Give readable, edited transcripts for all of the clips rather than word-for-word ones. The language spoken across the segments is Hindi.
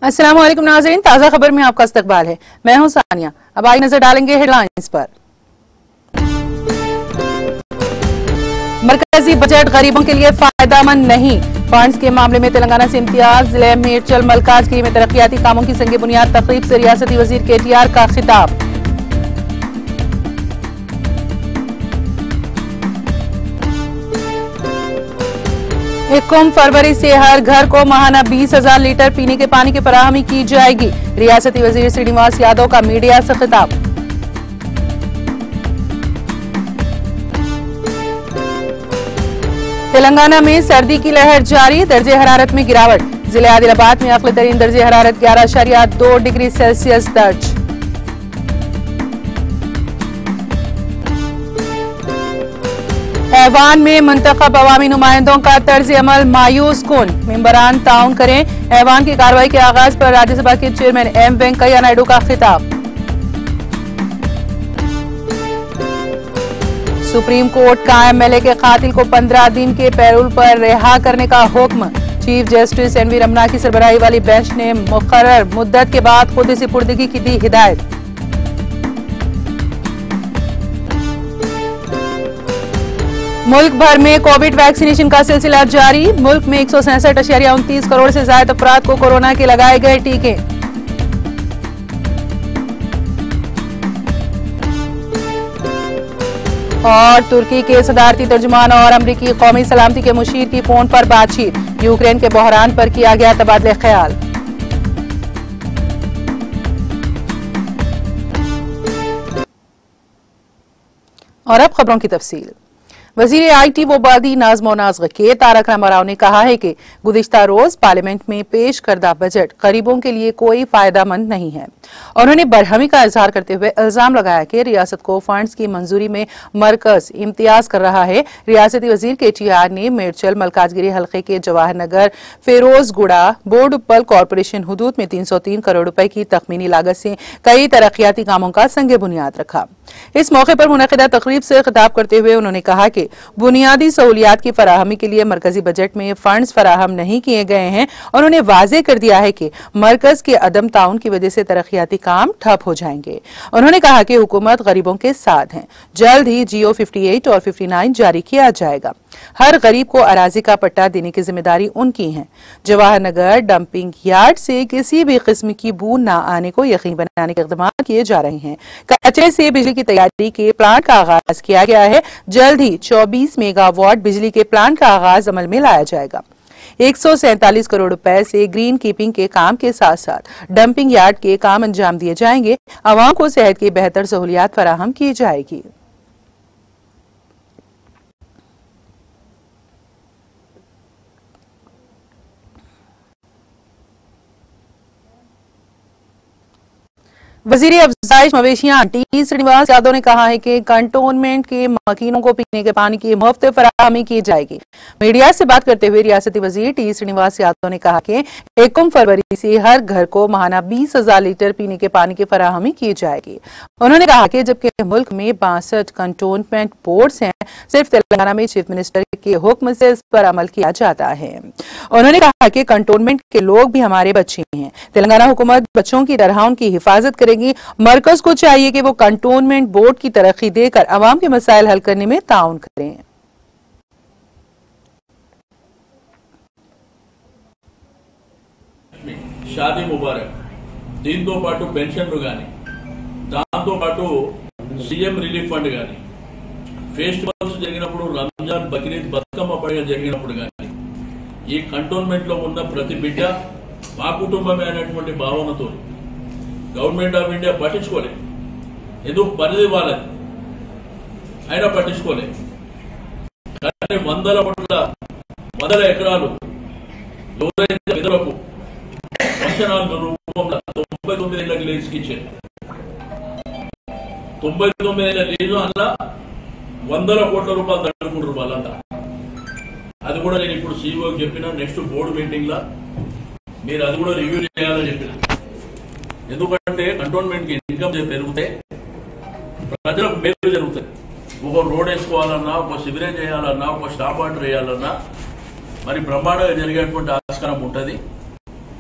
अस्सलाम वालेकुम नाज़रीन, ताज़ा खबर में आपका इस्तकबाल है। मैं हूं सानिया। अब आइए नजर डालेंगे हेडलाइंस पर। मरकजी बजट गरीबों के लिए फायदेमंद नहीं, फंड्स के मामले में तेलंगाना से इम्तियाज। जिले मेरचल मलकाजगिरी में तरक्याती कामों की संग बुनियाद तकरीब से रियासती वजीर KTR का खिताब। 1 फरवरी से हर घर को माहाना 20,000 लीटर पीने के पानी की फराहमी की जाएगी। रियासती वजीर श्रीनिवास यादव का मीडिया से खिताब। तेलंगाना में सर्दी की लहर जारी, दर्जे हरारत में गिरावट। जिले आदिलाबाद में अक़ल तरीन दर्जे हरारत 11.2 डिग्री सेल्सियस दर्ज। ऐवान में मुंतखब अवामी नुमाइंदों का तर्ज अमल मायूस कुन, मेंबरान ताउन करें। ऐवान की कार्रवाई के आगाज पर राज्यसभा के चेयरमैन M वेंकैया नायडू का खिताब। सुप्रीम कोर्ट का MLA के कातिल को 15 दिन के पैरोल पर रिहा करने का हुक्म। चीफ जस्टिस NV रमना की सरबराही वाली बेंच ने मुकर्रर मुद्दत के बाद खुद सुपुर्दगी की दी हिदायत। मुल्क भर में कोविड वैक्सीनेशन का सिलसिला जारी। मुल्क में 167.29 करोड़ से ज्यादा अफराद को कोरोना के लगाए गए टीके। और तुर्की के सदारती तर्जुमान और अमरीकी कौमी सलामती के मुशीर की फोन पर बातचीत। यूक्रेन के बहरान पर किया गया तबादले ख्याल। और अब खबरों की तफसील। वजीर IT व बादी नाज़्म व नाज़्ग के तारक रामाराव ने कहा है कि गुज़िश्ता रोज पार्लियामेंट में पेश करदा बजट गरीबों के लिए कोई फायदेमंद नहीं है। उन्होंने बरहमी का इजहार करते हुए इल्जाम लगाया कि रियासत को फंड्स की मंजूरी में मरकज इम्तियाज कर रहा है। रियासती वजीर KTR ने मेरचल मलकाजगिरी हल्के के जवाहर नगर फिरोजगुड़ा बोर्ड उपल कॉरपोरेशन हुदूद में 303 करोड़ रुपए की तखमीनी लागत से कई तरक्याती कामों का संग बुनियाद रखा। इस मौके पर मुनक़िदा तकरीब से खिताब करते हुए उन्होंने कहा कि बुनियादी सहूलियात की फराहमी के लिए मरकजी बजट में फंड्स फराहम नहीं किए गए हैं। उन्होंने वाज़ेह कर दिया है कि मरकज के अदम ताउन की वजह से तरक्याती काम ठप हो जाएंगे। उन्होंने कहा कि हुकूमत गरीबों के साथ है। जल्द ही GO 58 और 59 जारी किया जाएगा। हर गरीब को अराजी का पट्टा देने की जिम्मेदारी उनकी है। जवाहर नगर डंपिंग यार्ड से किसी भी किस्म की बूंद न आने को यकीन बनाने के इक़दाम किए जा रहे हैं। कचरे से बिजली की तैयारी के प्लांट का आगाज किया गया है। जल्द ही 24 मेगावाट बिजली के प्लांट का आगाज अमल में लाया जाएगा। 147 करोड़ रुपए से ग्रीन कीपिंग के काम के साथ साथ डंपिंग यार्ड के काम अंजाम दिए जाएंगे। आवाम को सेहत की बेहतर सहूलियात फराहम की जाएगी। वजीर अफजाइश मवेशियां T श्रीनिवास यादव ने कहा है कि कंटोनमेंट के मकीनों को पीने के पानी की मुफ्त फराहमी की जाएगी। मीडिया से बात करते हुए रियासती वजीर T श्रीनिवास यादव ने कहा कि 1 फरवरी से हर घर को माहाना 20,000 लीटर पीने के पानी की फराहमी की जाएगी। उन्होंने कहा कि जबकि मुल्क में 62 कंटोनमेंट बोर्ड्स हैं, सिर्फ तेलंगाना में चीफ मिनिस्टर के हुक्म से इस पर अमल किया जाता है। उन्होंने कहा कि कंटोनमेंट के लोग भी हमारे बच्चे हैं। तेलंगाना हुकूमत बच्चों की तरह उनकी हिफाजत करेगी। मरकज को चाहिए कि वो कंटोनमेंट बोर्ड की तरक्की देकर अवाम के मसाइल हल करने में ताउन करें। షాదీ ముబారక్ దీంతో పాటు పెన్షన్లు గాని దాంతో పాటు సీఎం రిలీఫ్ ఫండ్ గాని ఫెస్టివల్స్ జరిగినప్పుడు రంజాన్ బక్రీద్ బతుకమ్మ పండుగ జరిగినప్పుడు గాని ఈ కంటోన్మెంట్ లో ఉన్న ప్రతి బిడ్డ మా కుటుంబమే అనేటువంటి భావనతో గవర్నమెంట్ ఆఫ్ ఇండియా పట్టించుకోలేదు. ఎందుకు పరిధి వాళ్ళది అయినా పట్టించుకోలేదు. కానీ వందల ఎకరాలు ఎవరైతే విధులకు పెన్షనాల రూపంలో 99 ఏళ్ల లీజుకి ఇచ్చారు. 99 ఏళ్ల లీజు అలా వందల కోట్ల రూపాయలు తగ్గుకుంటారు వాళ్ళంతా. అది కూడా నేను ఇప్పుడు CEO చెప్పిన నెక్స్ట్ బోర్డు మీటింగ్ లా మీరు అది కూడా రివ్యూ చేయాలని చెప్పిన. ఎందుకంటే కంటోన్మెంట్ కి ఇన్కమ్ పెరిగితే ప్రజలకు మేలు జరుగుతుంది. ఒక రోడ్ వేసుకోవాలన్నా, ఒక సివిరేజ్ చేయాలన్నా, ఒక స్టాప్ వాటర్ వేయాలన్నా మరి బ్రహ్మాండంగా జరిగేటువంటి ఆస్కారం ఉంటుంది.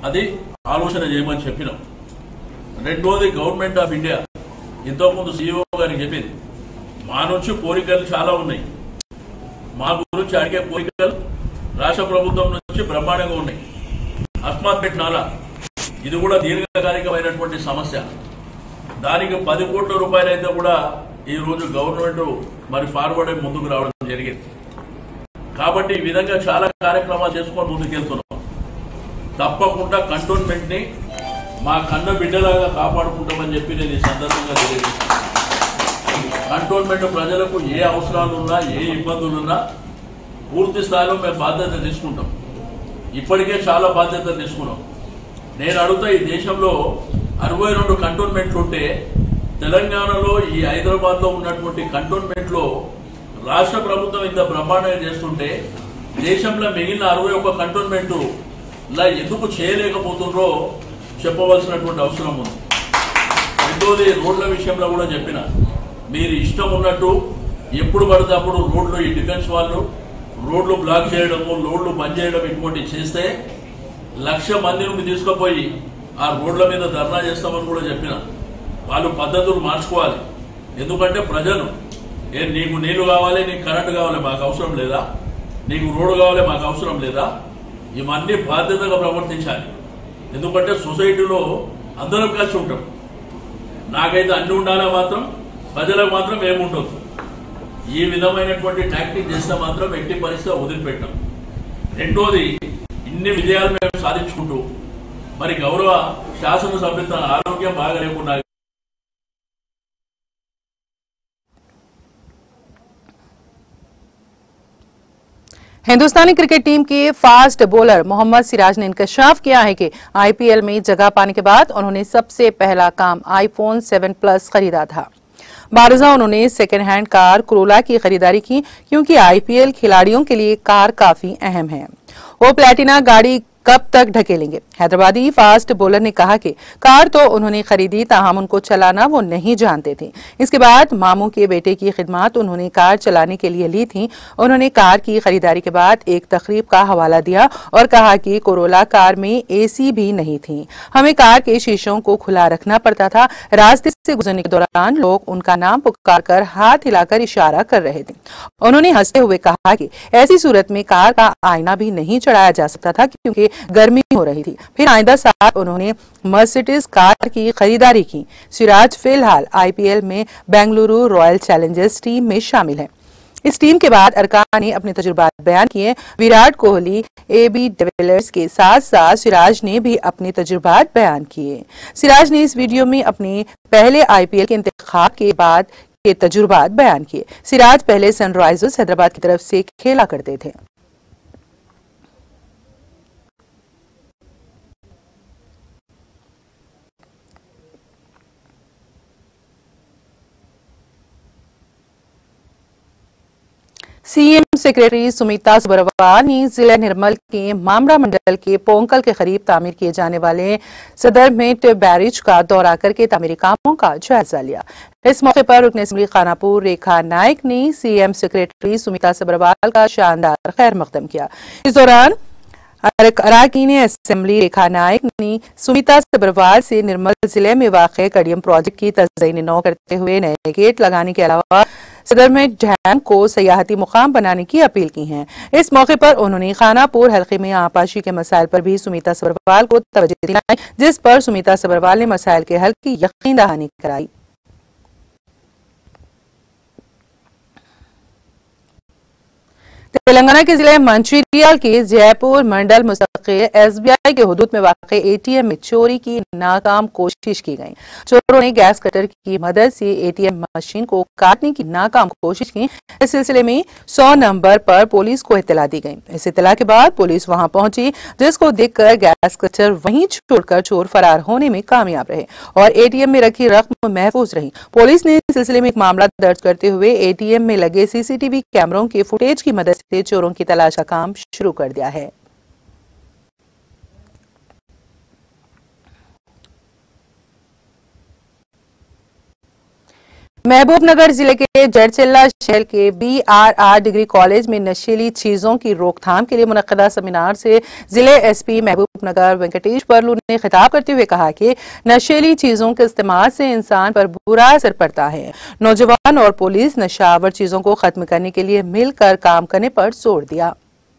అది ఆలోచన చేయమని చెప్పినాం. రెండోది గవర్నమెంట్ ఆఫ్ ఇండియా ఇంతకుముందు CEO గారికి చెప్పింది, మా నుంచి కోరికలు చాలా ఉన్నాయి, మా గురించి అడిగే కోరికలు రాష్ట్ర ప్రభుత్వం నుంచి బ్రహ్మాండంగా ఉన్నాయి. అస్మాత్పేట్ నాలా ఇది కూడా దీర్ఘకాలికమైనటువంటి సమస్య. దానికి 10 కోట్ల రూపాయలు అయితే కూడా ఈ రోజు గవర్నమెంట్ మరి ఫార్వర్డ్ అయి ముందుకు రావడం జరిగింది. కాబట్టి ఈ విధంగా చాలా కార్యక్రమాలు చేసుకొని ముందుకెళ్తున్నాం. తప్పకుండా కంటోన్మెంట్ ని మా కన్న బిడ్డలాగా కాపాడుకుంటామని చెప్పి నేను ఈ సందర్భంగా తెలియజేస్తాను. కంటోన్మెంట్ ప్రజలకు ఏ అవసరాలు ఉన్నా, ఏ ఇబ్బందులున్నా పూర్తి స్థాయిలో మేము బాధ్యత తీసుకుంటాం. ఇప్పటికే చాలా బాధ్యతలు తీసుకున్నాం. నేను అడుగుతా, ఈ దేశంలో 62 కంటోన్మెంట్లు ఉంటే తెలంగాణలో ఈ హైదరాబాద్ లో ఉన్నటువంటి కంటోన్మెంట్ లో రాష్ట్ర ప్రభుత్వం ఇంత బ్రహ్మాండంగా చేస్తుంటే దేశంలో మిగిలిన 61 కంటోన్మెంట్ ఇలా ఎందుకు చేయలేకపోతుండ్రో చెప్పవలసినటువంటి అవసరం ఉంది. రెండోది రోడ్ల విషయంలో కూడా చెప్పిన, మీరు ఇష్టం ఉన్నట్టు ఎప్పుడు పడితే అప్పుడు రోడ్లు, ఈ డిఫెన్స్ వాళ్ళు రోడ్లు బ్లాక్ చేయడము, రోడ్లు బంద్ చేయడం ఇటువంటివి చేస్తే 1,00,000 మందిని తీసుకుపోయి ఆ రోడ్ల మీద ధర్నా చేస్తామని కూడా చెప్పిన. వాళ్ళు పద్ధతులు మార్చుకోవాలి. ఎందుకంటే ప్రజలు నీకు నీళ్లు కావాలి, నీకు కరెంటు కావాలి, మాకు అవసరం లేదా, నీకు రోడ్డు కావాలి, మాకు అవసరం లేదా, ఇవన్నీ బాధ్యతగా ప్రవర్తించాలి. ఎందుకంటే సొసైటీలో అందరం కలిసి ఉంటాం. నాకైతే అన్ని ఉండాలా మాత్రం, ప్రజలకు మాత్రం ఏముండదు. ఈ విధమైనటువంటి టాక్టిక్ చేస్తే మాత్రం ఎట్టి పరిస్థితి వదిలిపెట్టాం. రెండోది, ఇన్ని విజయాలు మేము సాధించుకుంటూ మరి గౌరవ శాసనసభ్యులు తన ఆరోగ్యం బాగా లేకుండా हिंदुस्तानी क्रिकेट टीम के फास्ट बॉलर मोहम्मद सिराज ने इंकशाफ किया है कि आईपीएल में जगह पाने के बाद उन्होंने सबसे पहला काम आईफोन 7 प्लस खरीदा था। बारजा उन्होंने सेकेंड हैंड कार कोरोला की खरीदारी की, क्योंकि आईपीएल खिलाड़ियों के लिए कार काफी अहम है। वो प्लेटिना गाड़ी कब तक ढकेलेंगे? हैदराबादी फास्ट बॉलर ने कहा कि कार तो उन्होंने खरीदी, ताहम उनको चलाना वो नहीं जानते थे। इसके बाद मामू के बेटे की खिदमत उन्होंने कार चलाने के लिए ली थी। उन्होंने कार की खरीदारी के बाद एक तकरीब का हवाला दिया और कहा कि कोरोला कार में एसी भी नहीं थी, हमें कार के शीशों को खुला रखना पड़ता था। रास्ते से गुजरने के दौरान लोग उनका नाम पुकार कर हाथ हिलाकर इशारा कर रहे थे। उन्होंने हंसते हुए कहा कि ऐसी सूरत में कार का आईना भी नहीं चढ़ाया जा सकता था, क्योंकि गर्मी हो रही थी। फिर आइंदा साल उन्होंने मर्सिडीज कार की खरीदारी की। सिराज फिलहाल आईपीएल में बेंगलुरु रॉयल चैलेंजर्स टीम में शामिल है। इस टीम के बाद अरकान ने अपने तजुर्बात बयान किए। विराट कोहली, AB डिविलियर्स के साथ साथ सिराज ने भी अपने तजुर्बात बयान किए। सिराज ने इस वीडियो में अपने पहले आईपीएल के इंतखाब के बाद के तजुर्बात बयान किए। सिराज पहले सनराइजर्स हैदराबाद की तरफ से खेला करते थे। सीएम सेक्रेटरी सुमिता सबरवाल ने जिला निर्मल के मामरा मंडल के पोंकल के करीब तामीर किए जाने वाले सदरमेट बैरिज का दौरा करके तामीरी कामों का जायजा लिया। इस मौके पर रुकन असेंबली खानापुर रेखा नायक ने सीएम सेक्रेटरी सुमिता सबरवाल का शानदार खैर मकदम किया। इस दौरान अरकान असेंबली रेखा नायक ने सुमिता सबरवाल से निर्मल जिले में वाक़ कड़ियम प्रोजेक्ट की तज़यीन नौ करते हुए नए गेट लगाने के अलावा सदरमेट डैम को सयाहती मुकाम बनाने की अपील की है। इस मौके पर उन्होंने खानापुर हल्के में आपाशी के मसाइल पर भी सुमिता सबरवाल को तवज्जो दिलाई, जिस पर सुमिता सबरवाल ने मसाइल के हल की यकीन दहानी कराई। तेलंगाना के जिले मंचिरियाल के जयपुर मंडल मुस्तकिल SBI के हुदूद में वाक़ ATM में चोरी की नाकाम कोशिश की गई। चोरों ने गैस कटर की मदद से ATM मशीन को काटने की नाकाम कोशिश की। इस सिलसिले में 100 नंबर पर पुलिस को इत्तला दी गई। इस इत्तला के बाद पुलिस वहां पहुंची, जिसको देखकर गैस कटर वहीं छोड़कर चोर फरार होने में कामयाब रहे और ATM में रखी रकम महफूज रही। पुलिस ने इस सिलसिले में एक मामला दर्ज करते हुए ATM में लगे CCTV कैमरों के फुटेज की मदद से चोरों की तलाश का काम शुरू कर दिया है। महबूबनगर जिले के जड़चेला शहर के BRR डिग्री कॉलेज में नशीली चीजों की रोकथाम के लिए मुनक्किदा सेमिनार से जिले SP महबूबनगर वेंकटेश परलू ने खिताब करते हुए कहा कि नशीली चीजों के इस्तेमाल से इंसान पर बुरा असर पड़ता है। नौजवान और पुलिस नशावर चीजों को खत्म करने के लिए मिलकर काम करने पर जोर दिया।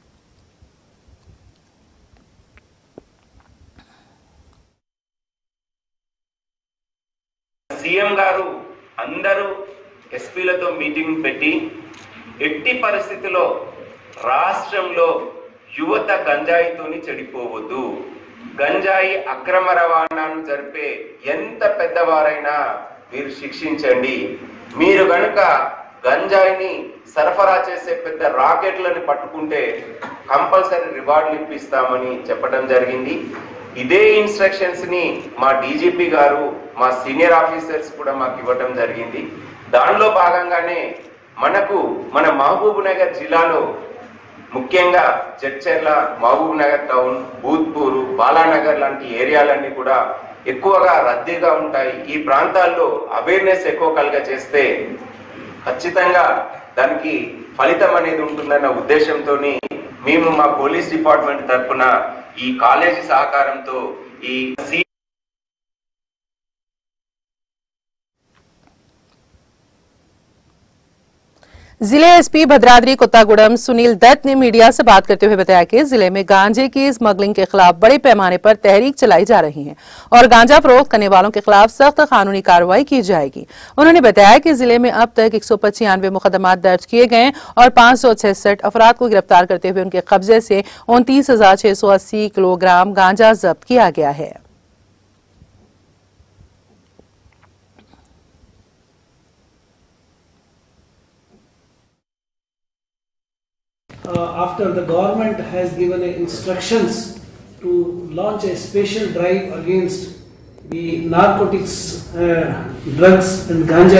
सीएम गारू అందరూ ఎస్పీలతో మీటింగ్ పెట్టి ఎట్టి పరిస్థితిలో రాష్ట్రంలో యువత గంజాయితోని చెడిపోవద్దు, గంజాయి అక్రమ రవాణాను జరిపే ఎంత పెద్దవారైనా మీరు శిక్షించండి, మీరు గనుక గంజాయిని సరఫరా చేసే పెద్ద రాకెట్లను పట్టుకుంటే కంపల్సరీ రివార్డులు ఇప్పిస్తామని చెప్పడం జరిగింది। ఇదే ఇన్స్ట్రక్షన్స్ ని మా డీజీపీ గారు మా సీనియర్ ఆఫీసర్స్ కూడా మాకు ఇవ్వడం జరిగింది। దానిలో భాగంగానే మన మహబూబ్ నగర్ జిల్లాలో ముఖ్యంగా జడ్చర్ల, మహబూబ్ నగర్ టౌన్, భూత్పూర్, బాలానగర్ లాంటి ఏరియాలన్నీ కూడా ఎక్కువగా రద్దీగా ఉంటాయి। ఈ ప్రాంతాల్లో అవేర్నెస్ ఎక్కువ కలుగ చేస్తే ఖచ్చితంగా దానికి ఫలితం అనేది ఉంటుందన్న ఉద్దేశంతోని మేము మా పోలీస్ డిపార్ట్మెంట్ తరఫున ఈ కాలేజీ సహకారంతో ఈ जिले SP भद्राद्री कुत्तागुड़म सुनील दत्त ने मीडिया से बात करते हुए बताया कि जिले में गांजे की स्मगलिंग के खिलाफ बड़े पैमाने पर तहरीक चलाई जा रही है और गांजा फरोख्त करने वालों के खिलाफ सख्त कानूनी कार्रवाई की जाएगी। उन्होंने बताया कि जिले में अब तक 195 मुकदमात दर्ज किए गए और 566 अफराद को गिरफ्तार करते हुए उनके कब्जे से 29,680 किलोग्राम गांजा जब्त किया गया है। After the government has given instructions to launch a special drive against the narcotics, drugs and ganja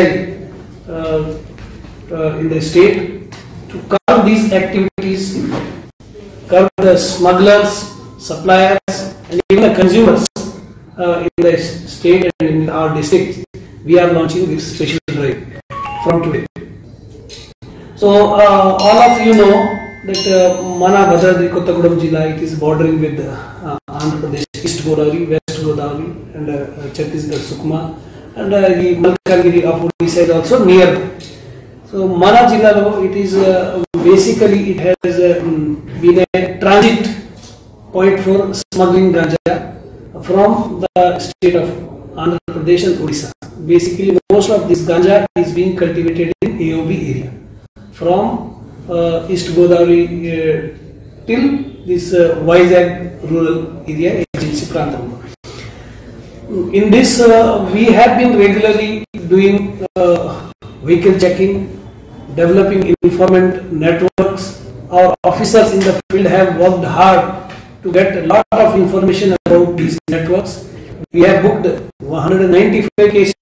in the state, to curb these activities, curb the smugglers, suppliers and even the consumers in the state and in our district, we are launching this special drive from today. So all of you know that Mana Bhadradri Kottagudem Jilla, it is bordering with Andhra Pradesh, East Godavari, West Godavari and Chhattisgarh, Sukma and the Malkangiri of Odisha is also near. So Mana Jilla, it is basically it has been a transit point for smuggling ganja from the state of Andhra Pradesh and Odisha. Basically most of this ganja is being cultivated in AOB area from East Godavari till this Vizag rural area agency Prantam. In this we have been regularly doing vehicle checking, developing informant networks. Our officers in the field have worked hard to get a lot of information about these networks. We have booked 195 cases.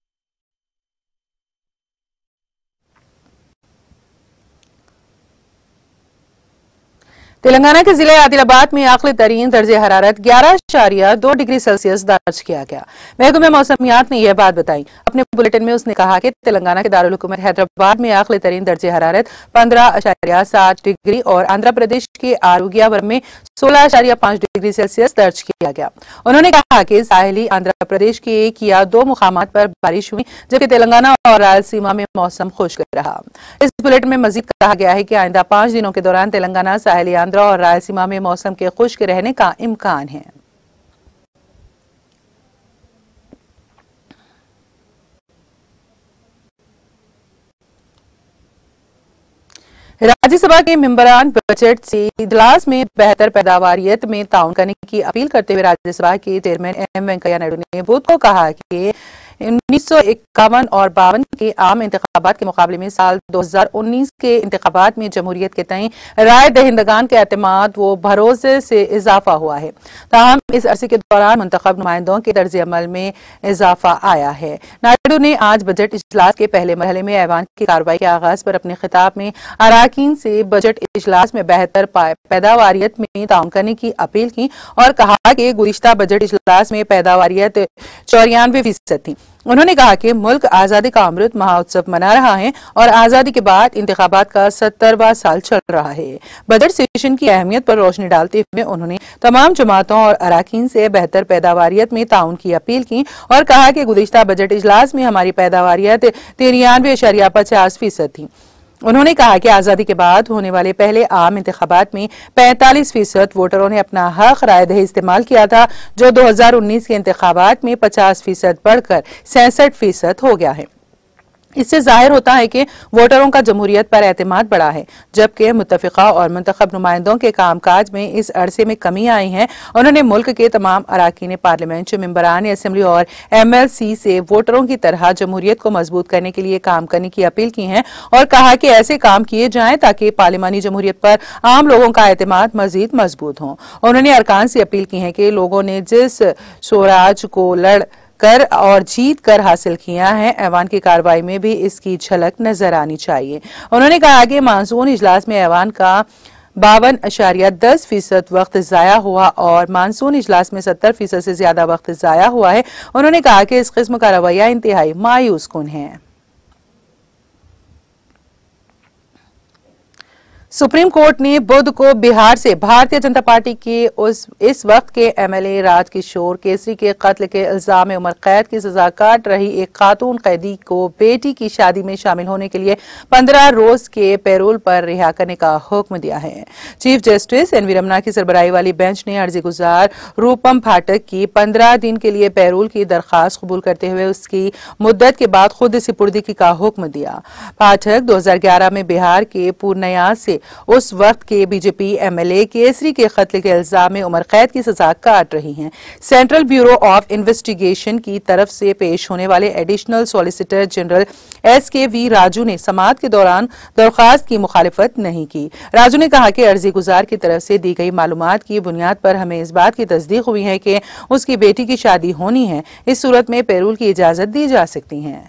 Telangana के जिले आदिलाबाद में आखिरी तरीन दर्जे हरारत 11.2 डिग्री सेल्सियस दर्ज किया गया। महकमे मौसमियात ने यह बात बताई। अपने बुलेटिन में उसने कहा कि तेलंगाना के दारुल हुकूमत हैदराबाद में आखिरी तरीन दर्जे हरारत 15.7 डिग्री और आंध्र प्रदेश के आरोग्यवरम में 16.5 डिग्री सेल्सियस दर्ज किया गया। उन्होंने कहा कि साहिली आंध्र प्रदेश के 1 या 2 मुकामात पर बारिश हुई, जबकि तेलंगाना और रायलसीमा में मौसम खुश्क रहा। इस बुलेटिन में मजीद कहा गया है कि आइंदा 5 दिनों के दौरान तेलंगाना, साहिली आंध्र और रायलसीमा में मौसम के खुश्क रहने का इम्कान है। राज्यसभा के मेंबरान बजट से इजलास में बेहतर पैदावारियत में ताउन करने की अपील करते हुए राज्यसभा के चेयरमैन M वेंकैया नायडू ने बुध को कहा कि 1951 और 52 के आम इंतखाबात के मुकाबले में साल 2019 के इंतखाबात में जमहूरियत के तय राय दहिंदगान के एतमाद व भरोसे से इजाफा हुआ है। ताहम इस अरसे के दौरान मुंतखब नुमाइंदों के दर्ज अमल में इजाफा आया है। नायडू ने आज बजट इजलास के पहले मरहले में ऐवान की कार्रवाई के आगाज पर अपने खिताब में अराकीन से बजट इजलास में बेहतर पैदावारियत में ताउन करने की अपील की और कहा कि गुज़िश्ता बजट इजलास में पैदावारियत 94% थी। उन्होंने कहा कि मुल्क आजादी का अमृत महोत्सव मना रहा है और आजादी के बाद इंतखाबात का 70वां साल चल रहा है। बजट सेशन की अहमियत पर रोशनी डालते हुए उन्होंने तमाम जमातों और अराकीन से बेहतर पैदावारियत में ताउन की अपील की और कहा कि गुज़िश्ता बजट इजलास में हमारी पैदावारियत 93.50% थी। उन्होंने कहा कि आजादी के बाद होने वाले पहले आम इंतखाबात में 45% वोटरों ने अपना हक राय-दही इस्तेमाल किया था, जो 2019 के इंतखाबात में 50% बढ़कर 66% हो गया है। इससे जाहिर होता है कि वोटरों का जमहूरियत पर एतमाद बढ़ा है, जबकि मुत्तफिका और मुंतखब नुमाइंदों के कामकाज में इस अरसे में कमी आई है। उन्होंने मुल्क के तमाम अराकीन पार्लियामेंट, मेंबरान असेंबली और MLC से वोटरों की तरह जमहूरियत को मजबूत करने के लिए काम करने की अपील की है और कहा कि ऐसे काम किए जाएं ताकि पार्लिमानी जमहूरियत पर आम लोगों का एतमाद मजीद मजबूत हो। उन्होंने अरकान से अपील की है कि लोगों ने जिस स्वराज को लड़ कर और जीत कर हासिल किया है, ऐवान की कार्रवाई में भी इसकी झलक नजर आनी चाहिए। उन्होंने कहा कि मानसून इजलास में ऐवान का 52.10% वक्त जाया हुआ और मानसून इजलास में 70% से ज्यादा वक्त जाया हुआ है। उन्होंने कहा कि इस किस्म का रवैया इंतहाई मायूस कुन है। सुप्रीम कोर्ट ने बुध को बिहार से भारतीय जनता पार्टी के इस वक्त के MLA राजकिशोर केसरी के कत्ल के इल्जाम में उम्र कैद की सजा काट रही एक खातून कैदी को बेटी की शादी में शामिल होने के लिए 15 रोज के पैरोल पर रिहा करने का हुक्म दिया है। चीफ जस्टिस NV रमना की सरबराही वाली बेंच ने अर्जी गुजार रूपम पाठक की 15 दिन के लिए पैरोल की दरखास्त कबूल करते हुए उसकी मुद्दत के बाद खुद सिपुर्दगी का हुक्म दिया। पाठक 2011 में बिहार के पूर्णिया से उस वक्त के बीजेपी MLA केसरी के कत्ल के इल्जाम में उम्र कैद की सजा काट रही हैं। सेंट्रल ब्यूरो ऑफ इन्वेस्टिगेशन की तरफ से पेश होने वाले additional solicitor general SKV Raju ने समाअत के दौरान दरख्वास्त की मुखालिफत नहीं की। राजू ने कहा कि अर्जी गुजार की तरफ से दी गई मालूमात की बुनियाद पर हमें इस बात की तस्दीक हुई है कि उसकी बेटी की शादी होनी है। इस सूरत में पैरोल की इजाजत दी जा सकती है।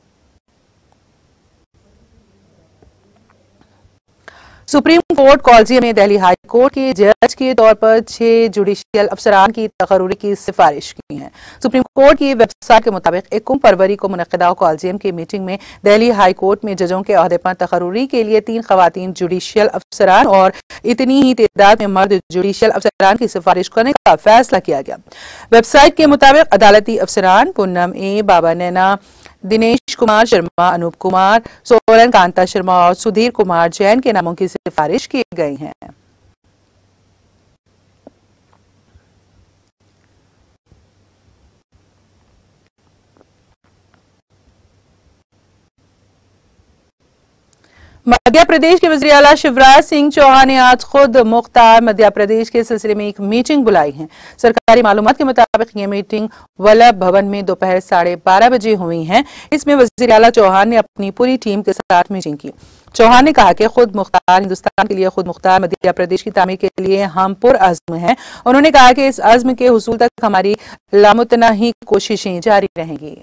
सुप्रीम कोर्ट कॉलेजियम में दिल्ली हाई कोर्ट के जज के तौर पर 6 जुडिशियल अफसरान की तकर्रुरी की सिफारिश की है। सुप्रीम कोर्ट की वेबसाइट के मुताबिक 21 फरवरी को मुनक्किदा कॉलेजियम की मीटिंग में दिल्ली हाई कोर्ट में जजों के ओहदे पर तकर्रुरी के लिए 3 खवातीन जुडिशियल अफसरान और इतनी ही तादाद में मर्द जुडिशियल अफसरान की सिफारिश करने का फैसला किया गया। वेबसाइट के मुताबिक अदालती अफसरान पूनम A, बाबा नैना, दिनेश कुमार शर्मा, अनूप कुमार, सोलन कांता शर्मा और सुधीर कुमार जैन के नामों की सिफारिश की गई है। मध्य प्रदेश के वज़ीर आला शिवराज सिंह चौहान ने आज खुद मुख्तार मध्य प्रदेश के सिलसिले में एक मीटिंग बुलाई है। सरकारी मालूमात के मुताबिक ये मीटिंग वल्लभ भवन में दोपहर 12:30 बजे हुई है। इसमें वज़ीर आला चौहान ने अपनी पूरी टीम के साथ मीटिंग की। चौहान ने कहा कि खुद मुख्तार हिंदुस्तान के लिए खुद मुख्तार मध्य प्रदेश की तामीर के लिए हम पुरअज़्म हैं। उन्होंने कहा कि इस अज़्म के हुसूल तक हमारी लामुतनाही कोशिशें जारी रहेंगी।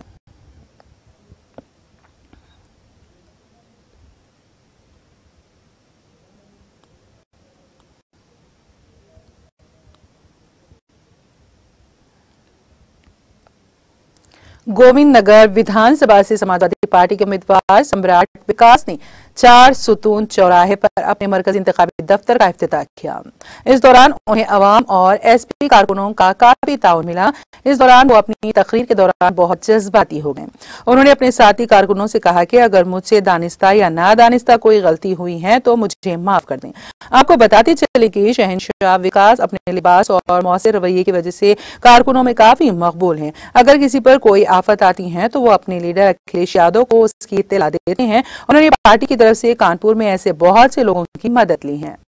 गोविंद नगर विधानसभा से समाजवादी पार्टी के उम्मीदवार सम्राट विकास ने 4 सुतून चौराहे पर अपने मरकजी इंतखाबी दफ्तर का इफ्तिताह किया। इस दौरान उन्हें अवाम और SP कारकुनों का काफी ताउन मिला। इस दौरान वो अपनी तकरीर के दौरान बहुत जज्बाती हो गए। उन्होंने अपने साथी कारकुनों से कहा कि अगर मुझसे दानिस्ता या नादानिस्ता कोई गलती हुई है तो मुझे माफ कर दें। आपको बताते चले कि शहंशाह विकास अपने लिबास और मौसर रवैये की वजह से कारकुनों में काफी मकबूल हैं। अगर किसी पर कोई आफत आती है तो वो अपने लीडर अखिलेश यादव को उसकी इत्तला देते हैं। उन्होंने पार्टी की तरफ से कानपुर में ऐसे बहुत से लोगों की मदद ली है।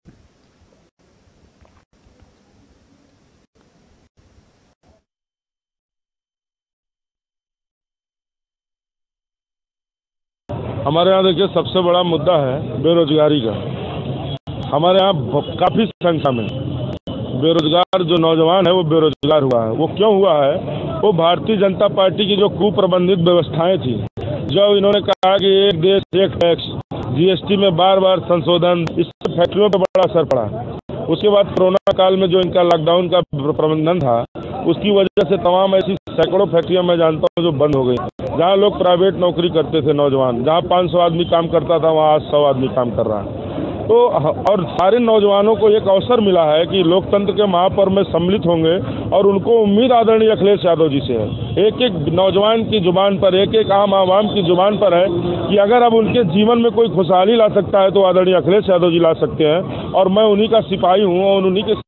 हमारे यहाँ देखिए सबसे बड़ा मुद्दा है बेरोजगारी का। हमारे यहाँ काफी संख्या में बेरोजगार जो नौजवान है वो बेरोजगार हुआ है। वो क्यों हुआ है? वो भारतीय जनता पार्टी की जो कुप्रबंधित व्यवस्थाएं थी, जब इन्होंने कहा कि एक देश एक टैक्स, GST में बार बार संशोधन, इससे फैक्ट्रियों पर बड़ा असर पड़ा। उसके बाद कोरोना काल में जो इनका लॉकडाउन का प्रबंधन था उसकी वजह से तमाम ऐसी सैकड़ों फैक्ट्रियां मैं जानता हूं जो बंद हो गई, जहां लोग प्राइवेट नौकरी करते थे नौजवान, जहां 500 आदमी काम करता था वहां आज 100 आदमी काम कर रहा है। तो और सारे नौजवानों को एक अवसर मिला है कि लोकतंत्र के महापर्व में सम्मिलित होंगे और उनको उम्मीद आदरणीय अखिलेश यादव जी से है। एक एक नौजवान की जुबान पर, एक एक आम आवाम की जुबान पर है कि अगर अब उनके जीवन में कोई खुशहाली ला सकता है तो आदरणीय अखिलेश यादव जी ला सकते हैं, और मैं उन्हीं का सिपाही हूँ और उन्हीं के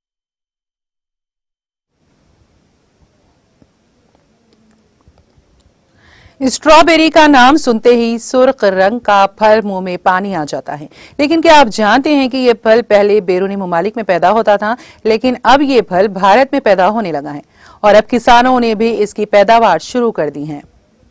स्ट्रॉबेरी का नाम सुनते ही सुर्ख रंग का फल मुंह में पानी आ जाता है, लेकिन क्या आप जानते हैं कि ये फल पहले बैरूनी ममालिक में पैदा होता था, लेकिन अब ये फल भारत में पैदा होने लगा है और अब किसानों ने भी इसकी पैदावार शुरू कर दी है।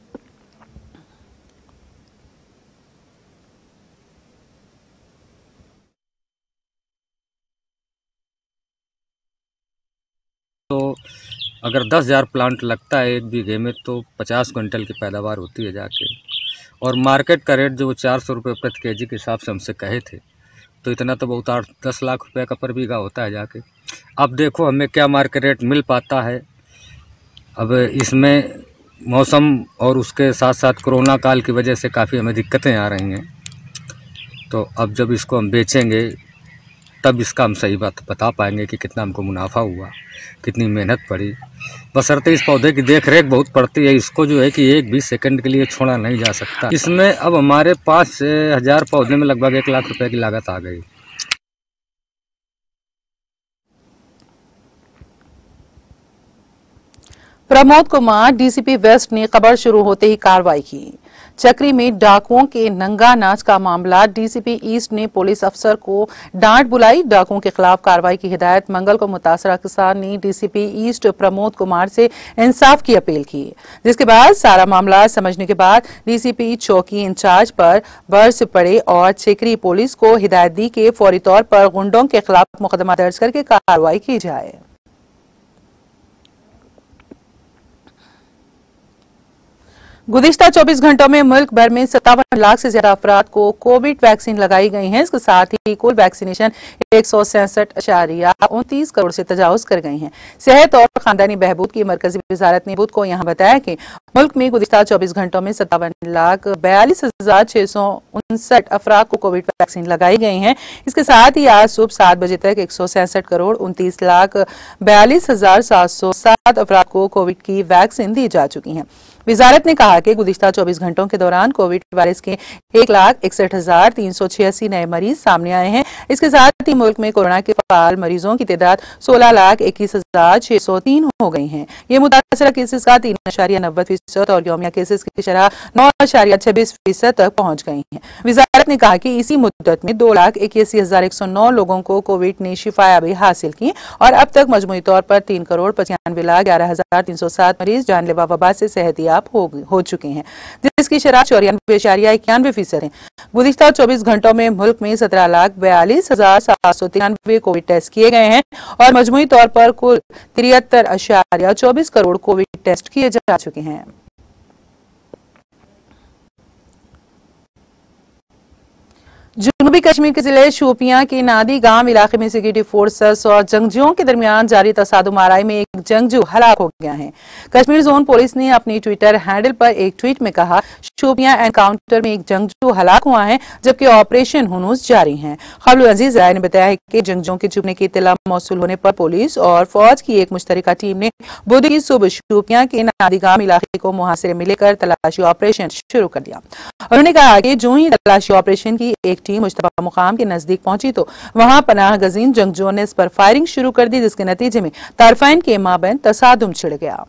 तो अगर 10,000 प्लांट लगता है एक बीघे में तो 50 क्विंटल की पैदावार होती है जाके, और मार्केट का रेट जो 400 रुपये प्रति केजी के हिसाब से हमसे कहे थे, तो इतना तो बहुत 8-10 लाख रुपए का पर बीघा होता है जाके। अब देखो हमें क्या मार्केट रेट मिल पाता है। अब इसमें मौसम और उसके साथ साथ कोरोना काल की वजह से काफ़ी हमें दिक्कतें आ रही हैं, तो अब जब इसको हम बेचेंगे तब इसका हम सही बात बता पाएंगे कि कितना हमको मुनाफा हुआ, कितनी मेहनत पड़ी। बशर्ते इस पौधे की देख रेख बहुत पड़ती है, इसको जो है कि एक भी सेकंड के लिए छोड़ा नहीं जा सकता। इसमें अब हमारे 5,000 पौधे में लगभग 1 लाख रुपए की लागत आ गई। प्रमोद कुमार डीसीपी वेस्ट ने खबर शुरू होते ही कार्रवाई की। चक्री में डाकुओं के नंगा नाच का मामला, डीसीपी ईस्ट ने पुलिस अफसर को डांट बुलाई। डाकुओं के खिलाफ कार्रवाई की हिदायत मंगल को मुतासरा किसान ने डीसीपी ईस्ट प्रमोद कुमार से इंसाफ की अपील की, जिसके बाद सारा मामला समझने के बाद डीसीपी चौकी इंचार्ज पर बरस पड़े और चक्री पुलिस को हिदायत दी कि फौरी तौर पर गुंडों के खिलाफ मुकदमा दर्ज करके कार्रवाई की जाए। गुज़िश्ता 24 घंटों में मुल्क भर में 57 लाख से ज्यादा अफराद को कोविड वैक्सीन लगाई गई है। इसके साथ ही कुल वैक्सीनेशन 166.29 करोड़ से तजावुज कर गई है। सेहत और खानदानी बहबूद की मरकजी वजारत ने बुध को यहाँ बताया कि मुल्क में गुज़िश्ता 24 घंटों में 57,42,659 अफराद को कोविड वैक्सीन लगाई गई है। इसके साथ ही आज सुबह 7 बजे तक 166,29,42,707 अफराद को कोविड की वैक्सीन दी जा चुकी है। वजारत ने कहा कि गुज़िश्ता 24 घंटों के दौरान कोविड वायरस के 1,61,386 नए मरीज सामने आए हैं। इसके साथ ही मुल्क में कोरोना के फाल मरीजों की तादाद 16,21,603 हो गई है। ये मुतासरा केसेस का 3.90% और यौमिया केसेस की शरह 9.26% तक पहुंच गई है। वजारत ने कहा कि इसी मुद्दत में 2,81,109 लोगों को कोविड ने शिफायाबी हासिल की और अब तक मजमूई तौर पर 3,95,11,307 मरीज जानलेवा वबा से सेहतियाब हो चुके हैं, जिसकी शरह 94.91% है। गुज़िश्ता 24 घंटों में मुल्क में 17,42,793 कोविड टेस्ट किए गए हैं और मजमूई तौर पर कुल 73.24 करोड़ कोविड टेस्ट किए जा चुके हैं। जनूबी कश्मीर के जिले शोपियां के नादी गांव इलाके में सिक्योरिटी फोर्सेस और जंगजुओं के दरमियान जारी तसादुम आराई में एक जंगजू हलाक हो गया है। कश्मीर जोन पुलिस ने अपनी ट्विटर हैंडल पर एक ट्वीट में कहा, शोपियां एनकाउंटर में एक जंगजू हलाक हुआ है, जबकि ऑपरेशन हुनूस जारी है। खबरुल अजीज राय ने बताया है कि जंगजुओं के छुपने की इत्तला मौसूल होने पर पुलिस और फौज की एक मुश्तरका टीम ने बुध की सुबह शोपियां के नादी गांव इलाके को मुहासिरे में लेकर तलाशी ऑपरेशन शुरू कर दिया। उन्होंने कहा कि जो ही तलाशी ऑपरेशन की एक टीम मुश्तबा मुकाम के नजदीक पहुंची तो वहां पनाह गजीन जंगजुओं ने इस पर फायरिंग शुरू कर दी, जिसके नतीजे में तारफाइन के माबैन तसादुम छिड़ गया।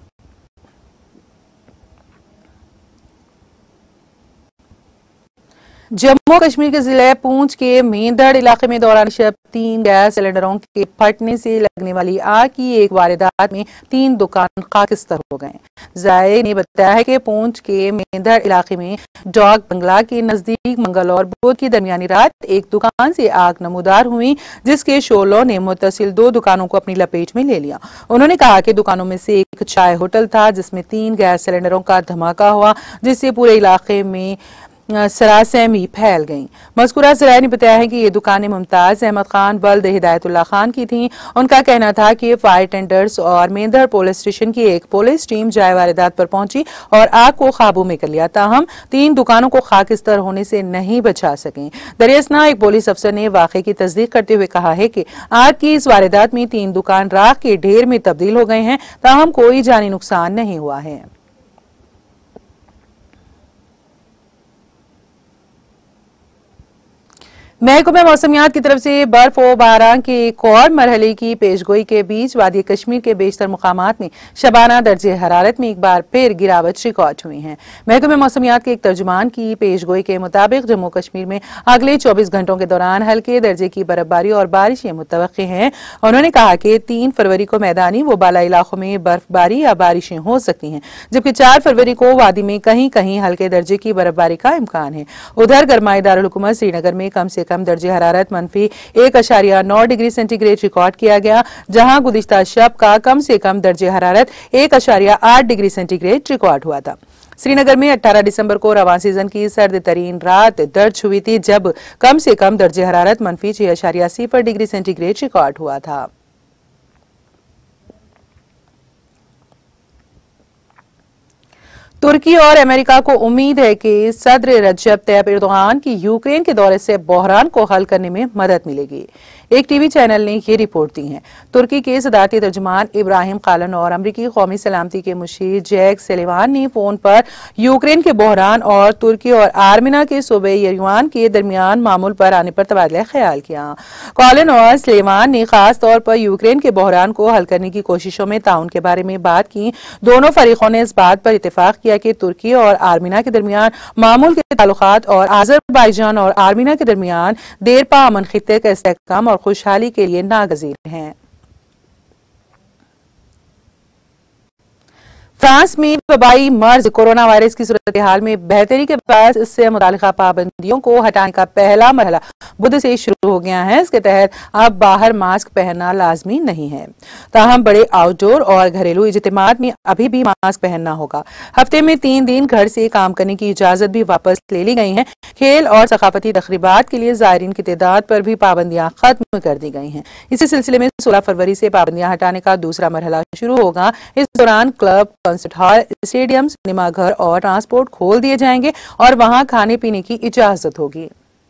जम्मू कश्मीर के जिले पूंछ के मेंढड़ इलाके में दौरान शब 3 गैस सिलेंडरों के फटने से लगने वाली आग की एक वारदात में 3 दुकान खाकिस्तर हो गए। जाए ने बताया है कि पूंछ के मेंढड़ इलाके में डॉग बंगला के नजदीक मंगल और बुध की दरमियानी रात एक दुकान से आग नमूदार हुई, जिसके शोलों ने मुत्तसिल 2 दुकानों को अपनी लपेट में ले लिया। उन्होंने कहा कि दुकानों में से एक चाय होटल था, जिसमें 3 गैस सिलेंडरों का धमाका हुआ, जिससे पूरे इलाके में सरासहमी फैल गई। मज़कूरा ज़राए ने बताया है कि ये दुकानें मुमताज़ अहमद खान बल्द हिदायतुल्लाह खान की थीं। उनका कहना था कि फायर टेंडर्स और मेंदर पुलिस स्टेशन की एक पुलिस टीम जाए वारदात पर पहुंची और आग को काबू में कर लिया। ताहम 3 दुकानों को खाकिस्तर होने से नहीं बचा सकें। दरियासना एक पुलिस अफसर ने वाक़े की तस्दीक करते हुए कहा है कि आग की इस वारदात में 3 दुकान राख के ढेर में तब्दील हो गए हैं। ताहम कोई जानी नुकसान नहीं हुआ है। महकमे मौसमियात की तरफ से बर्फ व बारां के एक और मरहले की पेशगोई के बीच वादी कश्मीर के बेशतर मुकामात में शबाना दर्जे हरारत में एक बार फिर गिरावट रिकॉर्ड हुई है। महकमे मौसमियात के एक तर्जुमान की पेशगोई के मुताबिक जम्मू कश्मीर में अगले 24 घंटों के दौरान हल्के दर्जे की बर्फबारी और बारिशें मुतवक्की हैं। उन्होंने कहा कि 3 फरवरी को मैदानी व बाला इलाकों में बर्फबारी या बारिशें हो सकती हैं, जबकि 4 फरवरी को वादी में कहीं कहीं हल्के दर्जे की बर्फबारी का इम्कान है। उधर गरमाई दारुल हुकूमत श्रीनगर में कम से कम दर्जे हरारत -1.9 डिग्री सेंटीग्रेड रिकॉर्ड किया गया, जहां गुज़िश्ता शब का कम से कम दर्जे हरारत 1.8 डिग्री सेंटीग्रेड रिकॉर्ड हुआ था। श्रीनगर में 18 दिसंबर को रवां सीजन की सर्द तरीन रात दर्ज हुई थी, जब कम से कम दर्जे हरारत -6.0 डिग्री सेंटीग्रेड रिकॉर्ड हुआ था। तुर्की और अमेरिका को उम्मीद है कि सदर रजब तैयब एर्दोगान की यूक्रेन के दौरे से बहरान को हल करने में मदद मिलेगी। एक टीवी चैनल ने ये रिपोर्ट दी है। तुर्की के सदारती तर्जुमान इब्राहिम कालन और अमरीकी कौमी सलामती के मुशीर जैक सलीवान ने फोन पर यूक्रेन के बहरान और तुर्की और आर्मेनिया के सूबे यरीवान के दरमियान मामूल पर आने पर तबादला ख्याल किया। कालन और सलीवान ने खास तौर पर यूक्रेन के बहरान को हल करने की कोशिशों में ताउन के बारे में बात की। दोनों फरीकों ने इस बात पर इत्तेफाक किया कि तुर्की और आर्मेनिया के दरमियान मामूल के ताल्लुकात और अज़रबैजान और आर्मेनिया के दरमियान देरपा अमन खित्ते का इस्तेहकाम और खुशहाली के लिए नागज़ीर हैं। फ्रांस में वबाई मर्ज कोरोना वायरस की सूरत हाल में बेहतरी के बाद इससे मुतालिका पाबंदियों को हटाने का पहला मरहला बुध से शुरू हो गया है। इसके तहत अब बाहर मास्क पहनना लाजमी नहीं है। ताहम बड़े आउटडोर और घरेलू इज्तिमात में अभी भी मास्क पहनना होगा। हफ्ते में 3 दिन घर से काम करने की इजाजत भी वापस ले ली गई है। खेल और सकाफती तकरीबात के लिए जायरीन की तादाद पर भी पाबंदियां खत्म कर दी गई हैं। इसी सिलसिले में 16 फरवरी से पाबंदियां हटाने का दूसरा मरहला शुरू होगा। इस दौरान club, concert hall, stadium, cinema घर और ट्रांसपोर्ट खोल दिए जाएंगे और वहां खाने पीने की इजाजत होगी।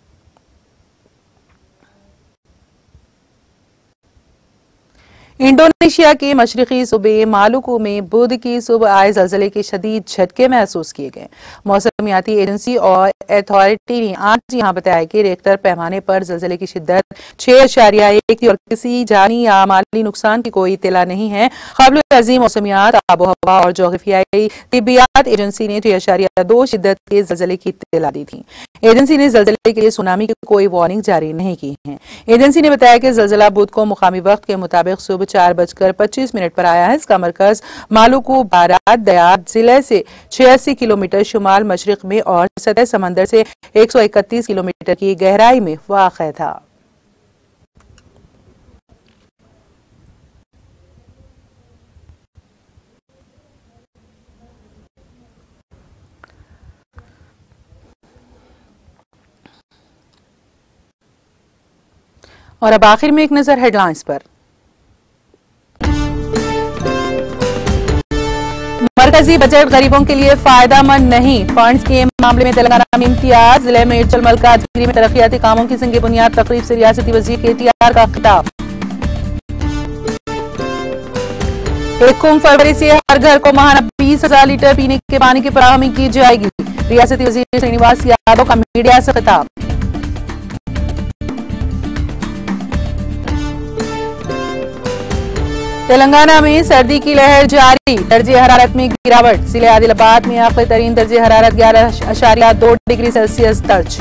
इंडोनेशिया के मशरकी सूबे मालुकू में बुध की सुबह आए जलजले के शदीद झटके महसूस किए गए। मौसमियाती एजेंसी और अथॉरिटी ने आज यहां बताया कि रेक्टर पैमाने पर जलजले की शिद्दत 6.1 थी और किसी जानी या माली नुकसान की कोई इत्तला नहीं है। क़ब्ल अज़ीम मौसमियात, आबोहवा और जोग्राफियाई तिब्बियात एजेंसी ने 6.2 शिद्दत के जलजले की इत्तला दी थी। एजेंसी ने जलजले के लिए सुनामी की कोई वार्निंग जारी नहीं की है। एजेंसी ने बताया कि जलजला बुध को मुकामी वक्त के मुताबिक सुबह 4:25 पर आया है। इसका मरकज मालुकू बारात दयाब जिले से 86 किलोमीटर शुमाल मशरिक में और सतह समंदर से 131 किलोमीटर की गहराई में वाक़ था। और अब आखिर में एक नजर हेडलाइंस पर। मरकजी बजट गरीबों के लिए फायदामंद नहीं, फंड्स के मामले में तेलंगाना में इम्तियाज। जिले में इर्चल मलकाजगिरी में तरक्याती कामों की संग बुनियाद तकरीब से रियासती वजीर KTR का खिताब। 1 फरवरी से हर घर को माहाना 20,000 लीटर पीने के पानी की फराहमी की जाएगी। रियासती वजीर श्रीनिवास यादव का मीडिया से खिताब। तेलंगाना में सर्दी की लहर जारी, दर्जे हरारत में गिरावट। जिले आदिलाबाद में आखिरी तरीन दर्जे हरारत 11.2 डिग्री सेल्सियस दर्ज।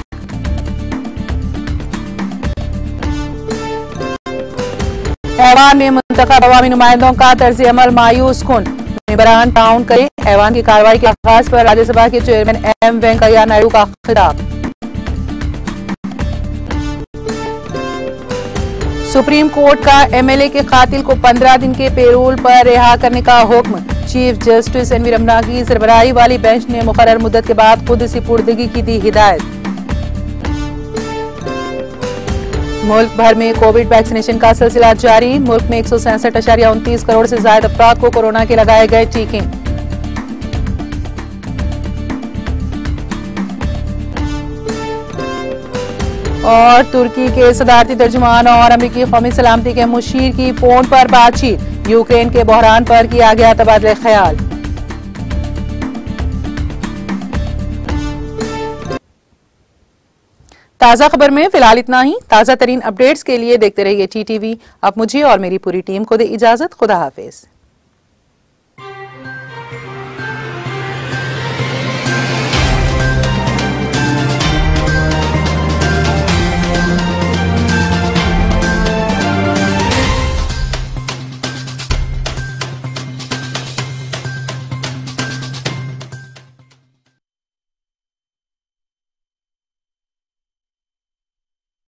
ऐवान में मुंतखब अवामी नुमाइंदों का तर्ज अमल मायूस कुन, मेंबरान ताउन करें। ऐवान की कार्रवाई के आगाज पर राज्यसभा के चेयरमैन M वेंकैया नायडू का खिताब। सुप्रीम कोर्ट का MLA के कातिल को 15 दिन के पेरोल पर रिहा करने का हुक्म। चीफ जस्टिस एनवी रमना की सरबराही वाली बेंच ने मुकर्रर मुद्दत के बाद खुद सुपुर्दगी की दी हिदायत। मुल्क भर में कोविड वैक्सीनेशन का सिलसिला जारी। मुल्क में 167.29 करोड़ से ज्यादा अफराद को कोरोना के लगाए गए टीके। और तुर्की के सदारती तर्जुमान और अमेरिकी कौमी सलामती के मुशीर की फोन पर बातचीत। यूक्रेन के बहरान पर किया गया तबादला ख्याल। ताजा खबर में फिलहाल इतना ही। ताजा तरीन अपडेट्स के लिए देखते रहिए TTV। अब मुझे और मेरी पूरी टीम को दे इजाजत। खुदा हाफिज।